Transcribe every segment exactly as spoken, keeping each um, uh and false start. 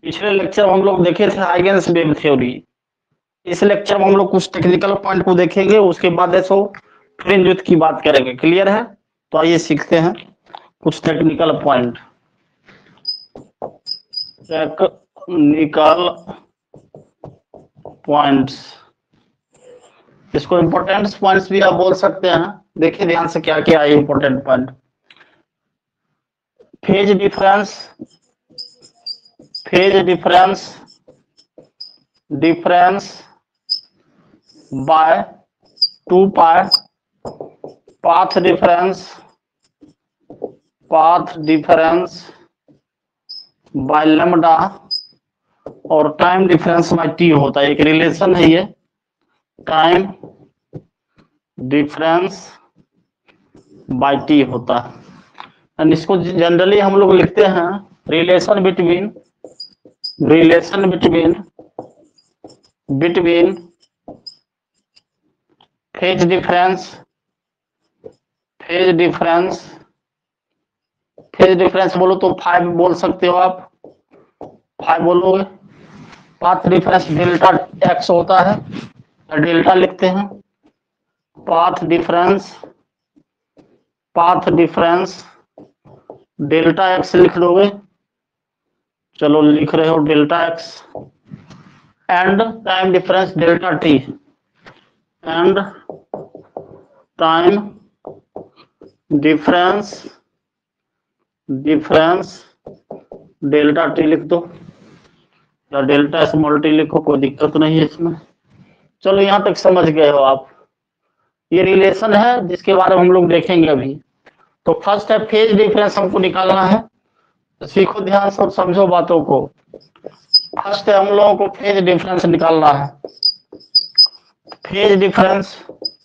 पिछले लेक्चर में हम लोग देखे थे हाइगेंस वेव थ्योरी। इस लेक्चर में हम लोग कुछ टेक्निकल पॉइंट को देखेंगे, उसके बाद ऐसो फ्रिंज विड्थ की बात करेंगे। क्लियर है? तो आइए सीखते हैं कुछ टेक्निकल पॉइंट। टेक्निकल पॉइंट्स, इसको इंपॉर्टेंट पॉइंट्स भी आप बोल सकते हैं। देखिए ध्यान से क्या क्या है important point. Phase difference, phase difference difference by two pi, path difference, path difference by lambda और टाइम डिफरेंस बाय टी होता है। एक रिलेशन है ये, टाइम डिफरेंस बाय टी होता है। एंड इसको जनरली हम लोग लिखते हैं relation between relation between between phase difference phase difference phase difference बोलो तो फाइव बोल सकते हो आप, फाइव बोलोगे। पाथ डिफरेंस डेल्टा एक्स होता है, डेल्टा लिखते हैं। Path difference path difference delta X लिख दोगे, चलो लिख रहे हो delta X. And time difference delta T, and time difference difference delta T लिख दो, या डेल्टा स्मॉल टी लिखो, कोई दिक्कत नहीं है इसमें। चलो यहां तक समझ गए हो आप। ये रिलेशन है जिसके बारे में हम लोग देखेंगे अभी। तो फर्स्ट है फेज डिफरेंस, हमको निकालना है। तो सीखो ध्यान से और समझो बातों को। फर्स्ट है हम लोगों को फेज डिफरेंस निकालना है। फेज डिफरेंस,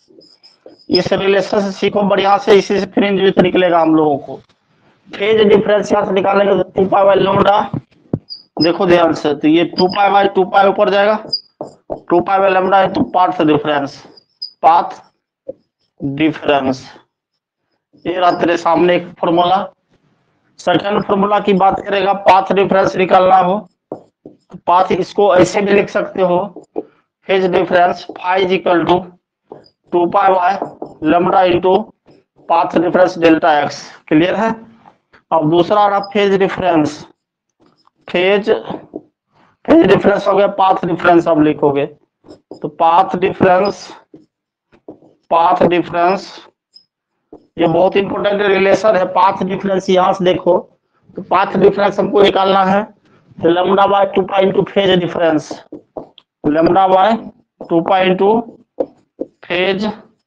इस रिलेशन से सीखो बढ़िया से, इसी से फ्रिंज विड्थ निकलेगा हम लोगों को। फेज डिफरेंस यहाँ से निकालेंगे तो टू पाई बाई लैम्डा, देखो ध्यान से, तो ये two pi by two pi ऊपर जाएगा, टू पाई बाई लैम्डा है तो पाथ डिफरेंस, पाथ डिफरेंस। ये रहा तेरे सामने एक फॉर्मूला। सेकंड फॉर्मूला की बात करेगा, पाथ डिफरेंस निकालना हो तो पाथ इसको ऐसे भी लिख सकते हो, phase difference phi is equal to two pi by lambda into path difference delta X. Clear है? अब दूसरा रहा phase difference, phase phase difference हो गया, पाथ डिफरेंस अब लिखोगे तो पाथ डिफरेंस पाथ डिफरेंस ये बहुत इंपॉर्टेंट रिलेशन है। पाथ डिफरेंस यहां से देखो तो पाथ डिफरेंस हमको निकालना है, तो lambda by two pi into phase difference, lambda by two pi into phase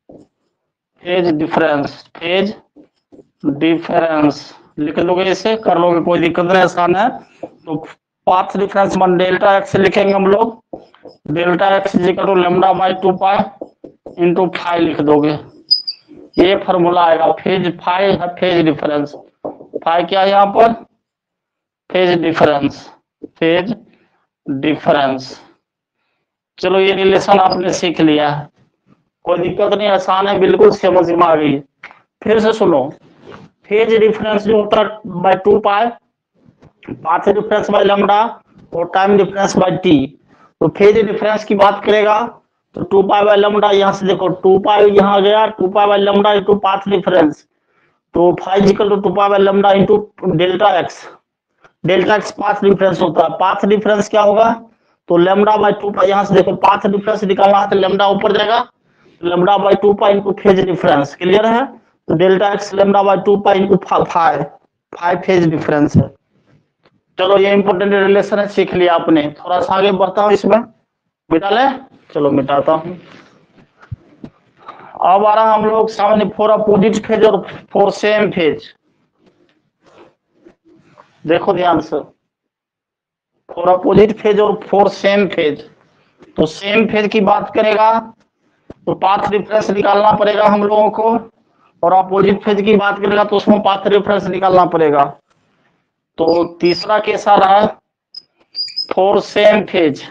phase difference phase difference लिख लोगे, इसे कर लोगे, कोई दिक्कत नहीं, आसान है। तो पाथ डिफरेंस मान डेल्टा एक्स लिखेंगे हम लोग, delta x is equal to lambda by two pi into phi लिख दोगे। ये फॉर्मूला आएगा। फेज फाई है फेज डिफरेंस, फाई क्या है यहाँ पर, फेज डिफरेंस फेज डिफरेंस। चलो ये रिलेशन आपने सीख लिया है, कोई दिक्कत नहीं, आसान है, बिल्कुल समझ में आ गई। फिर से सुनो, फेज डिफरेंस जो होता है by two pi, path difference by lambda और टाइम डिफरेंस बाय टी। तो फेज डिफरेंस की बात करेगा तो टू पाई बाय लैम्डा, यहाँ से देखो टू पाई यहाँ गया, two pi by lambda into path difference, तो phi equal to two pi by lambda into delta X. Delta X path difference होता है, पाथ डिफरेंस क्या होगा तो लैम्डा बाय टू पाई, यहाँ से देखो पाथ डिफरेंस निकालना है तो लैम्डा ऊपर जाएगा, lambda by two pi into phase difference. Clear है? तो delta X lambda by two pi into five, phi phase difference है। चलो ये इंपॉर्टेंट रिलेशन है, सीख लिया आपने। थोड़ा सा आगे बढ़ता हूँ, इसमें मिटा ले, चलो मिटाता हूँ। अब आ रहा हम लोग सामने फोर अपोजिट फेज और फोर सेम फेज। देखो ध्यान से, फोर अपोजिट फेज और फोर सेम फेज। तो सेम फेज की बात करेगा तो पाथ डिफरेंस निकालना पड़ेगा हम लोगों को, और अपोजिट फेज की बात करेगा तो उसमें पाथ डिफरेंस निकालना पड़ेगा। तो तीसरा केस आ रहा है for same phase,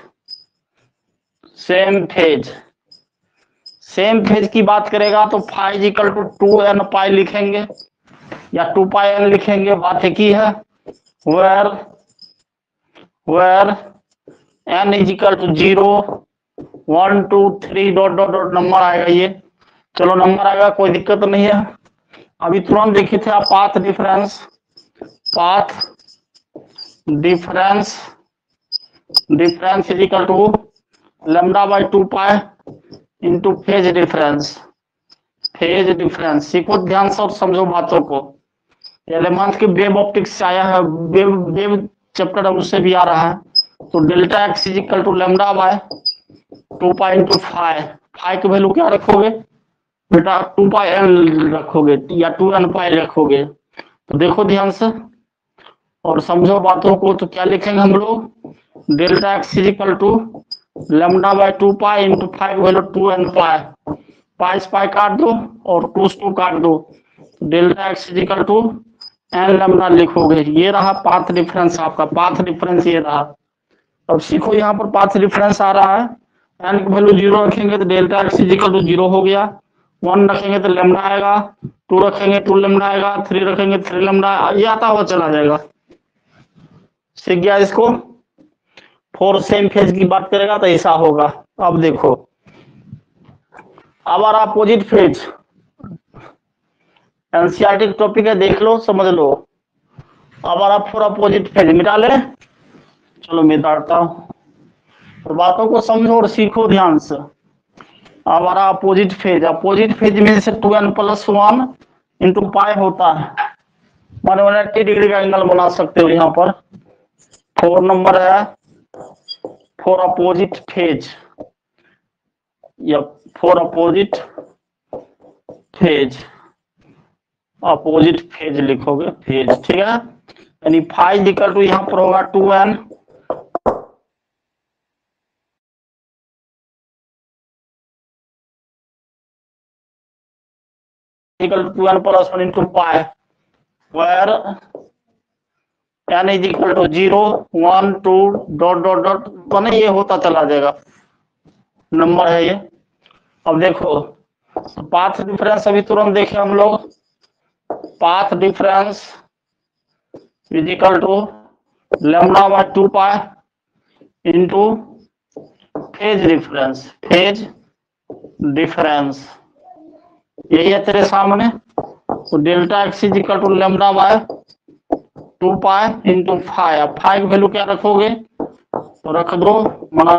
same phase same phase की बात करेगा तो phi equal to two N pi लिखेंगे या टू पाई एन लिखेंगे, बात एक ही है। Where where N is equal to zero one two three dot dot dot number आएगा। ये चलो नंबर आएगा, कोई दिक्कत नहीं है। अभी तुरंत देखे थे आप path difference, path difference difference is equal to lambda by two pi into phase difference, phase difference. सीखो ध्यान से और समझो बातों को। एलेमेंट के वेब ऑप्टिक्स से आया है, वेब वेब चैप्टर है उससे भी आ रहा है। तो delta x is equal to lambda by two pi into five, five की वैल्यू क्या रखोगे बेटा, टू पाई एन रखोगे या टू एन पाई रखोगे। तो देखो ध्यान से और समझो बातों को। तो क्या लिखेंगे हम लोग, delta x is equal to lambda by two pi into five value two N pi, pi से पाई काट दो और टू से टू काट दो, delta x is equal to n lambda लिखोगे। ये रहा पाथ डिफरेंस, आपका पाथ डिफरेंस ये रहा। अब सीखो यहाँ पर पाथ डिफरेंस आ रहा है, एन की वैल्यू जीरो रखेंगे तो delta x is equal to zero हो गया, वन रखेंगे तो लैम्डा आएगा, टू रखेंगे टू लैम्डा आएगा, थ्री रखेंगे थ्री लैम्डा, ये आता हुआ चला जाएगा। सीख गया इसको। फोर सेम फेज की बात करेगा तो ऐसा होगा। अब देखो अब अपोजिट फेज, एनसीईआरटी टॉपिक है, देख लो समझ लो। अब आप फॉर अपोजिट फेज मिटा ले, चलो मिटाता हूं, तो बातों को समझो और सीखो ध्यान से। अब आ रहा अपोजिट फेज, अपोजिट फेज में से two n plus one into pi होता है, वन वन एट्टी डिग्री का एंगल बना सकते हो। यहाँ पर फोर नंबर है फॉर अपोजिट फेज, या for opposite phase, opposite phase लिखोगे फेज, ठीक है। यानी फाइव इक्वल टू यहाँ पर होगा two n equal to n plus one into pi, where N is equal to zero one two dot dot dot, बने ये होता चला जाएगा, नंबर है ये। अब देखो पाथ डिफरेंस अभी तुरंत देखे हम लोग, path difference is equal to lambda by two pi into phase difference, phase difference यही है तेरे सामने। तो delta x is equal to lambda by two pi into five, five value क्या रखोगे तो रख दो मना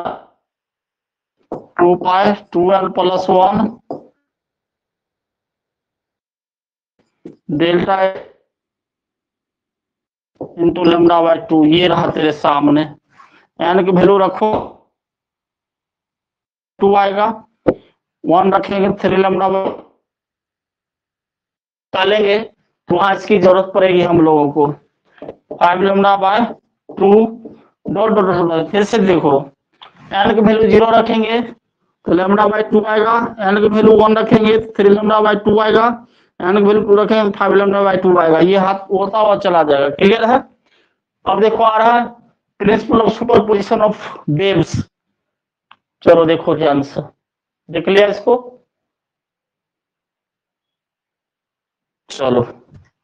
two pi two n plus one delta into lambda by two, ये रहा तेरे सामने। एन की वैल्यू रखो टू आएगा, वन रखेंगे थ्री लैम्डा बाय डालेंगे तो वहां इसकी जरूरत पड़ेगी हम लोगों को, five lambda by two dot dot dot. फिर से देखो एन की वैल्यू जीरो रखेंगे तो लैम्डा बाय टू आएगा, एन की वैल्यू वन रखेंगे तो थ्री लैम्डा बाय टू आएगा, एन की वैल्यू टू रखेंगे तो फाइव लैम्डा बाय टू आएगा। ये हाथ होता हुआ चला जाएगा, क्लियर है। अब देखो आ रहा है principle of superposition of waves, चलो देखो ध्यान से, देख लिया इसको, चलो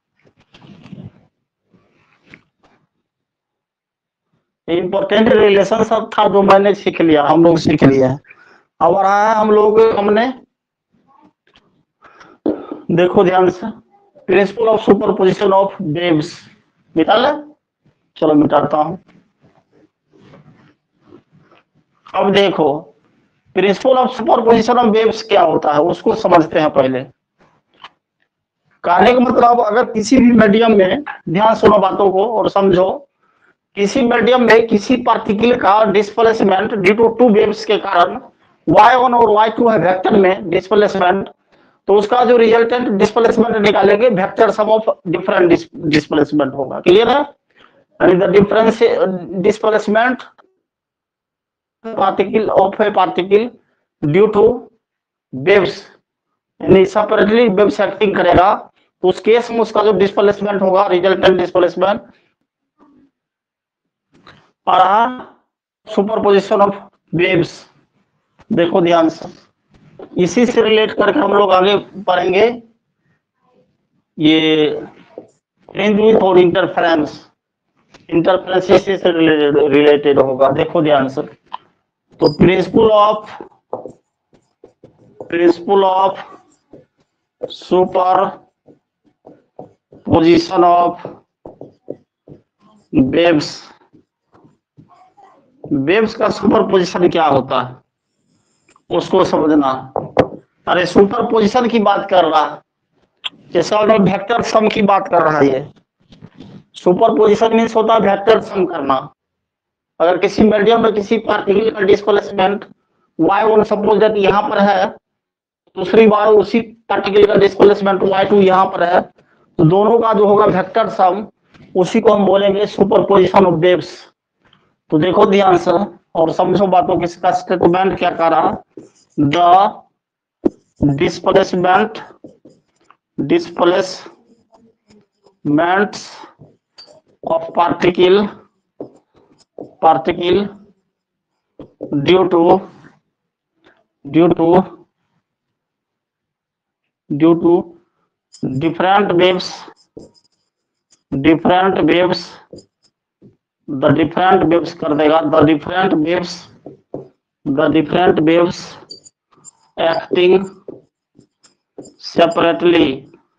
इंपॉर्टेंट रिलेशन सब था जो मैंने सीख लिया, हम लोग सीख लिया है। अब आ रहा है हम लोग हमने देखो ध्यान से principle of superposition of waves, मिटा ले, चलो मिटाता हूं। अब देखो principle of superposition of waves क्या होता है उसको समझते हैं पहले। कहने का मतलब अगर किसी भी मीडियम में, ध्यान सुनो बातों को और समझो, किसी मीडियम में किसी पार्टिकल का displacement due to two waves के कारण वाई वन और वाई टू है वेक्टर में डिस्प्लेसमेंट, तो उसका जो रिजल्टेंट डिस्प्लेसमेंट निकालेंगे vector sum of different displacement होगा, क्लियर है। यानी the difference displacement particle of a particle due to waves, यानी सेपरेटली वेव्स एक्टिंग करेगा तो उस केस में उसका जो डिस्प्लेसमेंट होगा रिजल्टेंट डिस्प्लेसमेंट और सुपरपोजिशन ऑफ वेव्स। देखो ध्यान से, इसी से रिलेट करके हम लोग आगे पढ़ेंगे ये फ्रिंज विड्थ और इंटरफेरेंस। इंटरफेरेंस इसी से रिलेटेड होगा। देखो ध्यान से, तो principle of principle of superposition of waves, waves का सुपर पोजिशन क्या होता है उसको समझना। अरे सुपर पोजिशन की बात कर रहा है, जैसा वेक्टर सम की बात कर रहा है। ये सुपर पोजिशन मीन्स होता है वेक्टर सम करना। अगर किसी मीडियम में किसी पार्टिकल का displacement y one suppose that यहाँ पर है, दूसरी बार उसी पार्टिकल का डिस्प्लेसमेंट वाई टू यहाँ पर है, तो दोनों का जो होगा वेक्टर सम, उसी को हम बोलेंगे सुपर पोजिशन ऑफ वेव्स। तो देखो ध्यान से और समझो बातों, किसका स्टेटमेंट क्या कर रहा, the displacement displacements of particle particle due to due to due to different waves different waves the different waves कर देगा the different waves the different waves acting separately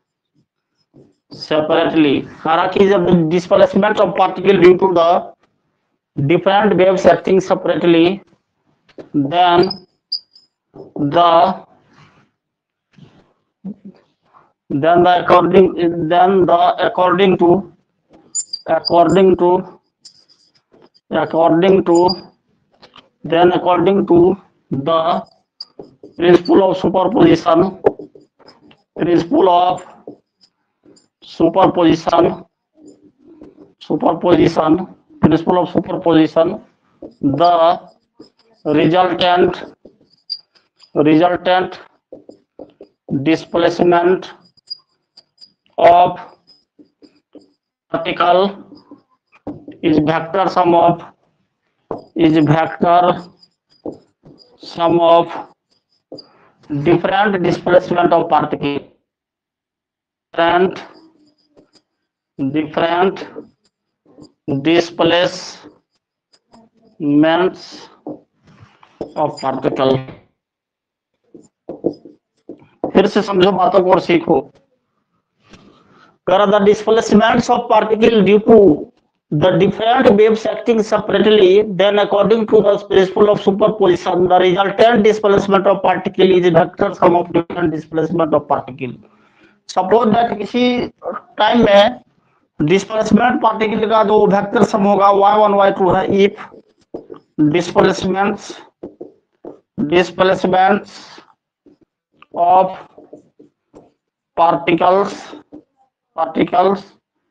separately hierarchy is the displacement of particle due to the different waves acting separately, then the then the according then the according to according to according to then according to the principle of superposition principle of superposition superposition principle of superposition the resultant resultant displacement of particle is vector sum of is vector sum of different displacement of particle and different displacements of particle। फिर से समझो बातों को और सीखो। The displacements of particle due to the different waves acting separately, then according to the principle of superposition, the resultant displacement of particle is vector sum of different displacement of particle। Suppose that किसी time में displacement particle का जो vector sum होगा y one y two है, if displacements displacements of particles particles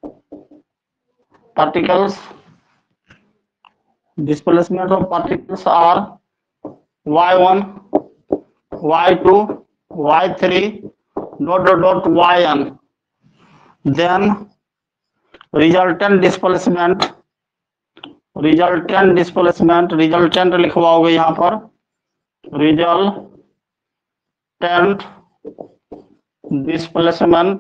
particles displacement of particles are y one y two y three dot dot dot yn, then resultant displacement resultant displacement resultant लिखवाओगे यहाँ पर resultant displacement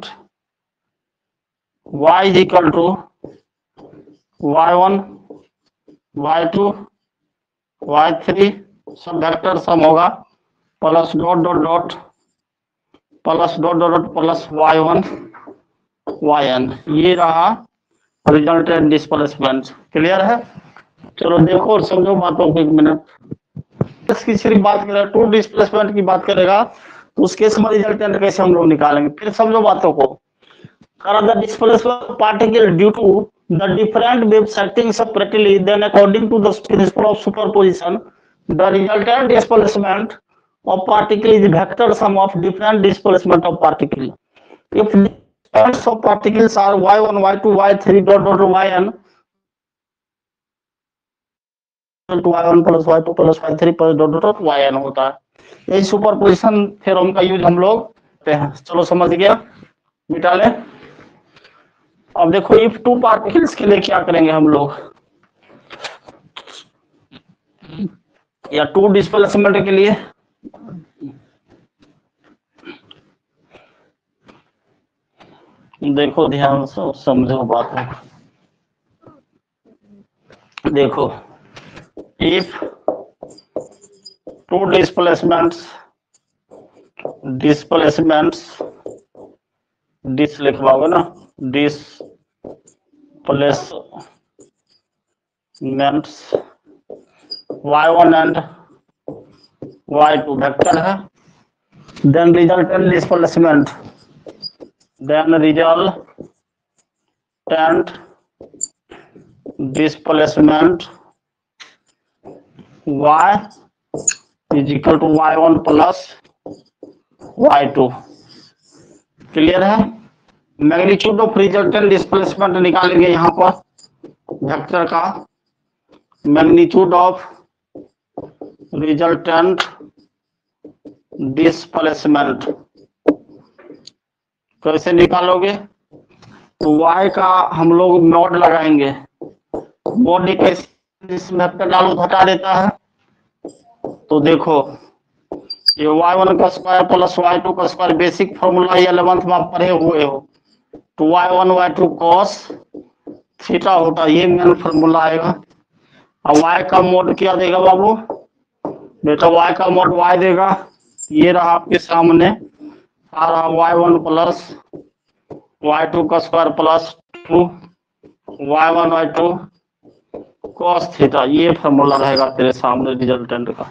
y is equal to y one y two y three सब vector sum होगा plus dot dot dot plus dot dot dot plus y one y n, ये रहा resultant displacement. Clear है? चलो देखो और समझो बातों को एक मिनट। इसकी सिर्फ बात करेगा टू डिस्प्लेसमेंट की बात करेगा तो उस केस में रिजल्टेंट कैसे हम लोग निकालेंगे, फिर समझो बातों को। The displacement particle due to the different waves acting separately, then according to the principle of superposition the resultant displacement of particle is vector sum of different displacement of particle. If displacements of particles are y one y two y three dot dot yn to y one plus y two plus y three plus dot dot yn होता है। यही superposition theorem का use हम लोग करते हैं। चलो समझ गया, मिटा लें। अब देखो इफ टू पार्टिकल्स के लिए क्या करेंगे हम लोग, या टू डिस्प्लेसमेंट के लिए देखो ध्यान से समझो बात है। देखो, if two displacements displacements dis लिखवाओगे ना, displacements y one and y two vector है, then resultant displacement then resultant displacement y is equal to y one plus y two. Clear है? मैग्नीट्यूड ऑफ रिजल्टेंट डिस्प्लेसमेंट निकालेंगे यहां पर vector का, magnitude of resultant displacement कैसे निकालोगे? तो y का हम लोग नोड लगाएंगे, मॉड कैसे वेक्टर डालो हटा देता है। तो देखो ये वाई वन का स्क्वायर प्लस वाई टू का स्क्वायर बेसिक फॉर्मूला ये इलेवेंथ में आप पढ़े हुए हो, तो y one y two cos theta होता है, ये मेन फॉर्मूला आएगा। अब y का मोड क्या देगा बाबू बेटा? y का मोड y देगा, ये रहा आपके सामने, आ रहा y one plus y two का square plus two y one y two cos theta, ये फॉर्मूला रहेगा तेरे सामने रिजल्टेंट का।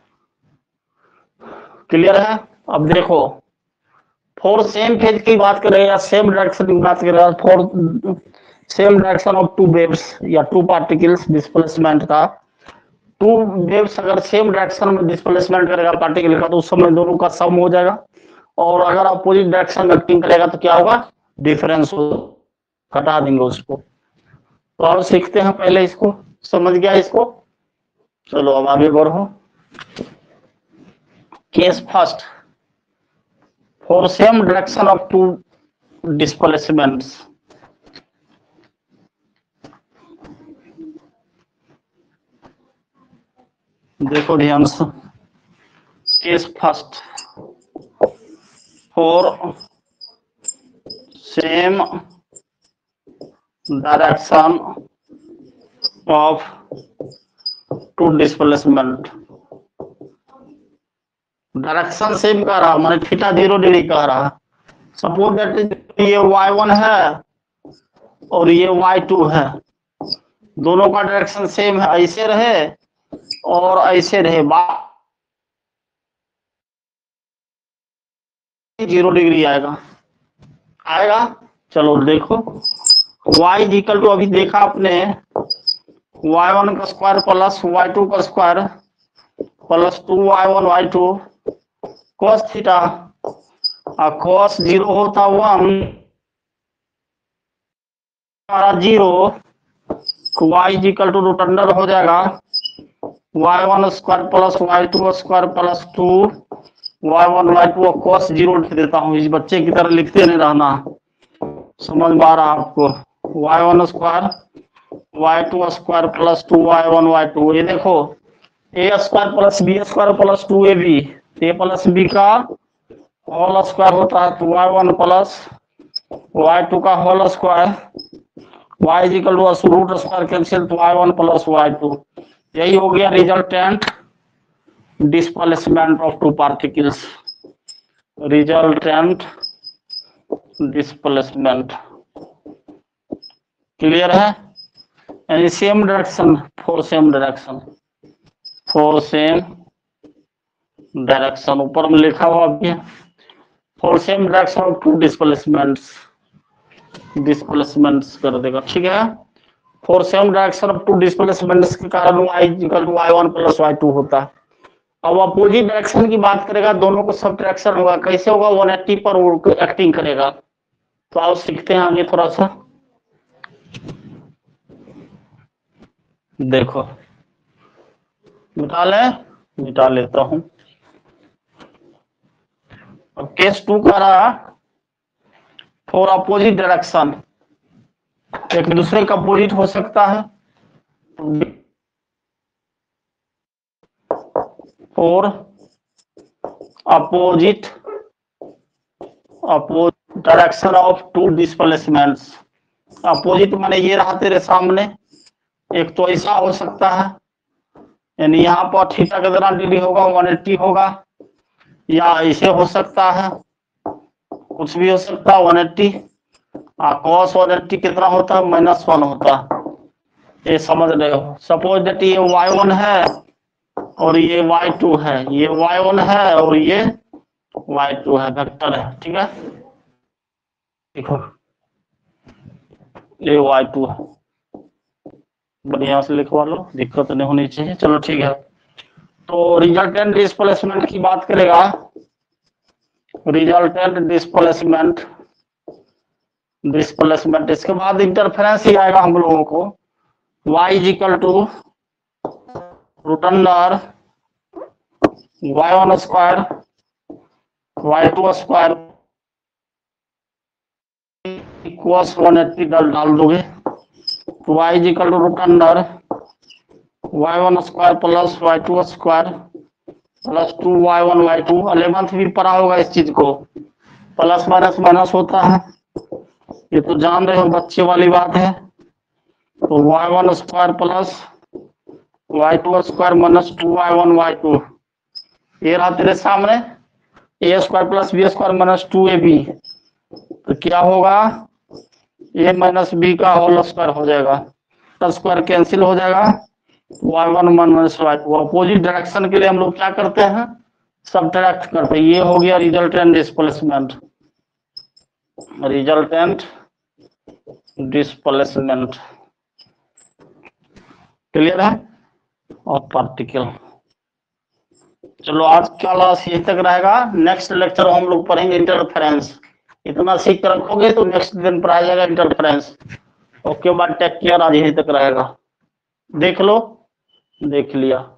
क्लियर है? अब देखो फॉर सेम फेज की बात करें या सेम डायरेक्शन की बात करें, for same direction of two waves या टू पार्टिकल्स डिस्प्लेसमेंट का, टू वेव्स अगर सेम डायरेक्शन में डिस्प्लेसमेंट करेगा पार्टिकल का तो उस समय दोनों का सम हो जाएगा, और अगर अपोजिट डायरेक्शन में एक्टिंग करेगा तो क्या होगा? डिफरेंस हो, हटा देंगे उसको। तो और सीखते हैं पहले इसको, समझ गया इसको? चलो अब आगे बढ़ो। Case first, for same direction of two displacements, देखो ध्यान से, case first for same direction of two displacement, direction same कह रहा मैंने थीटा जीरो डिग्री कह रहा, सपोज दैट ये वाई वन है और ये वाई टू है, दोनों का डायरेक्शन सेम है, ऐसे रहे और ऐसे रहे, जीरो डिग्री आएगा आएगा चलो देखो, y इक्वल टू अभी देखा आपने वाई वन का स्क्वायर प्लस वाई टू का square plus two y one y two cos theta, और कॉस जीरो होता one zero, y equal to root under हो जाएगा y one square plus y two square plus two y one y two, cos zero लिख देता हूँ, इस बच्चे की तरह लिखते नहीं रहना, समझ में आ रहा आपको? Y one square y two square plus two y one y two, ये देखो a square plus b square plus two a b, a plus b का होल स्क्वायर होता है, तो y one plus y two का whole square, y equal to root square cancel, तो y one plus y two, यही हो गया resultant displacement of two particles, resultant displacement. Clear है? यानी same direction for same direction for same direction, ऊपर में लिखा हुआ आपके for same direction of two displacements, displacements कर देगा, ठीक है? For same direction of two displacements के कारण y equal to y one plus y two होता है। अब अपोजिट डायरेक्शन की बात करेगा, दोनों को सब डायरेक्शन होगा, कैसे होगा? वन एट्टी पर एक्टिंग करेगा। तो आओ सीखते हैं आगे थोड़ा सा, देखो मिटा ले मिटा लेता हूं। अब केस टू का रहा फॉर अपोजिट डायरेक्शन, एक दूसरे का अपोजिट हो सकता है, for opposite opposite direction of two displacements, opposite माने ये रहा तेरे सामने, एक तो ऐसा हो सकता है, यानी यहाँ पर थीटा कितना डिग्री होगा, वन एट्टी होगा, या ऐसे हो सकता है, कुछ भी हो सकता है वन एट्टी, और कॉस वन एट्टी कितना होता है, माइनस वन होता है। ये समझ रहे हो। सपोज दैट ये वाई वन है और ये वाई टू है, ये वाई वन है और ये वाई टू है, वेक्टर है, ठीक है। देखो ये वाई टू है, बढ़िया से लिखवा लो, दिक्कत नहीं होनी चाहिए। चलो ठीक है, तो रिजल्टेंट डिस्प्लेसमेंट की बात करेगा। रिजल्टेंट डिस्प्लेसमेंट डिस्प्लेसमेंट इसके बाद इंटरफेरेंस ही आएगा हम लोगों को। y is equal to root under y one square y two square equals one eighty डाल डाल दोगे, तो y is equal to root under y one square plus y two square plus two y one y two. Eleventh भी पढ़ा होगा इस चीज को, प्लस माइनस माइनस होता है, ये तो जान रहे हो, बच्चे वाली बात है। तो y one square plus y two square minus two y one y two, ये रहा तेरे सामने, a square plus b square minus two a b, तो क्या होगा, ए माइनस बी का होल स्क्वायर हो जाएगा, स्क्वायर कैंसिल हो जाएगा, y one minus y two. Opposite direction के लिए हम लोग क्या करते हैं, सबट्रैक्ट करते हैं। ये हो गया resultant displacement, resultant displacement, clear है। और पार्टिकल, चलो आज का क्लास यहीं तक रहेगा। नेक्स्ट लेक्चर हम लोग पढ़ेंगे इंटरफेरेंस। इतना सीख कर रखोगे तो नेक्स्ट दिन पढ़ाया जाएगा इंटरफेरेंस। ओके, बाद टेक केयर, आज यहीं तक रहेगा। देख लो, देख लिया।